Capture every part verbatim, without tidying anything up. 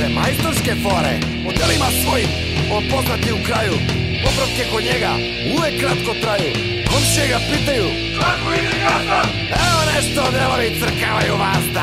majstorske fore, modelima svojim, on poznati u kraju. Popravke kod njega uvek kratko traju. Komšije ga pitaju: kako ide gazda? Evo nešto, delovi crkavaju vazda.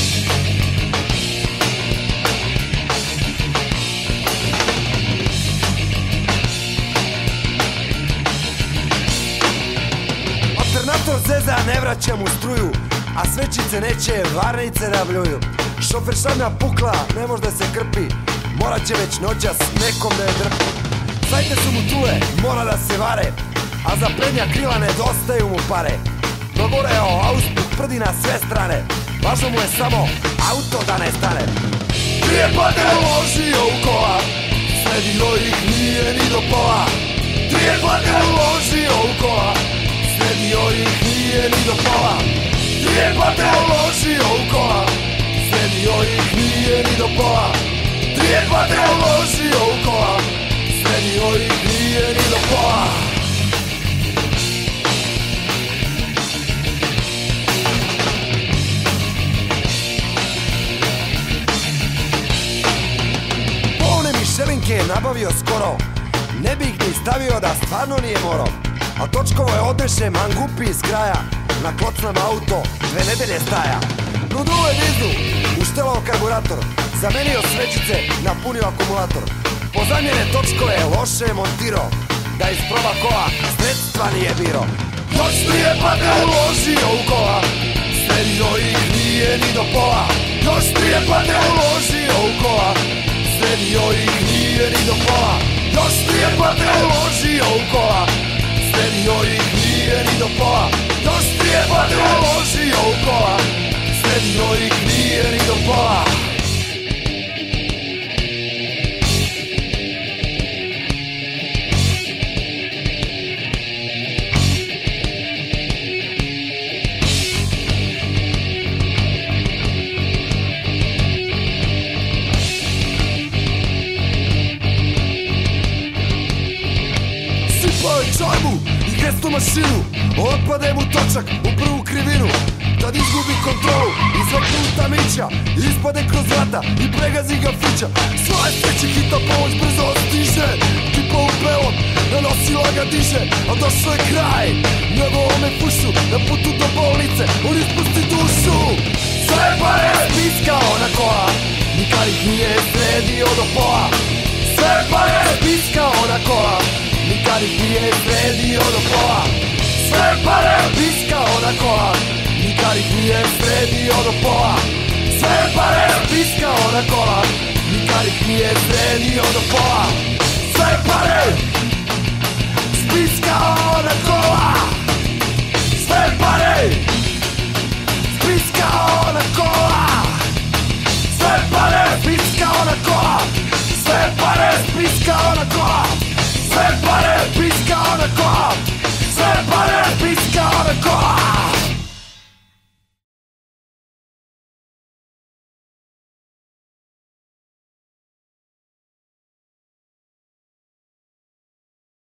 Alternator zeza, ne vraća mu struju, a svećice neće varnice da bljuju. Šofer šamlja pukla, ne može da se krpi, morat će već noćas nekom da je drpi. Sajte su mu tule, mora da se vare, a za prednja krila nedostaju mu pare. Progoreo auspuh prdi na sve strane, važno mu je samo auto da ne stane. Prije pate uložio u kola, sredio ih nije ni do pola. Prije pate uložio u kola, sredio ih nije ni do pola. Prije pate uložio u kola, sredio ih nije ni do pola. Prije pate uložio u kola, sredio ih nije ni do pola. Polne mišelinke je nabavio skoro, ne bih ni stavio da stvarno nije morao. A točkovo je odneše mangupi iz kraja, na klocnama auto dve nedelje staja. Nuduo je dizu, uštelao karburator, zamenio svećice, napunio akumulator. Po zamjene točkove loše je montirao, da isproba kola sredstva nije biro. Još prije pate uložio u kola, sredio ih nije ni do pola. Još prije pate uložio u kola, sredio ih nije ni do pola. Još prije pate uložio u kola, sredio ih nije ni do pola. Još prije pate uložio u kola, sredio ih nije ni do pola. Sipao je čajmu i gesto mašinu, otpade mu točak u prvu krivinu. Tad izgubi kontrolu, izvekne u tamića, ispade kroz vrata i pregazi ga fića. Svoje sreće hita pomoć brzo stiže, tipa u belom, na nosila ga diže. A došao je kraj, njegovome fušu, na putu do bolnice, on ispusti dušu. Sve pare spiskao na kola, nikad ih nije sredio do pola. Sve pare spiskao na kola, nikad ih nije sredio do pola. Sve pare spiskao na kola, nikad ih nije sredio do pola. Sve pare spiskao na kola, nikad ih nije sredio do pola. Sve pare spiskao na kola, sve pare spiskao na kola. Sve pare spiskao na kola, sve pare spiskao na kola. Sve pare spiskao na kola, sve pare spiskao na kola.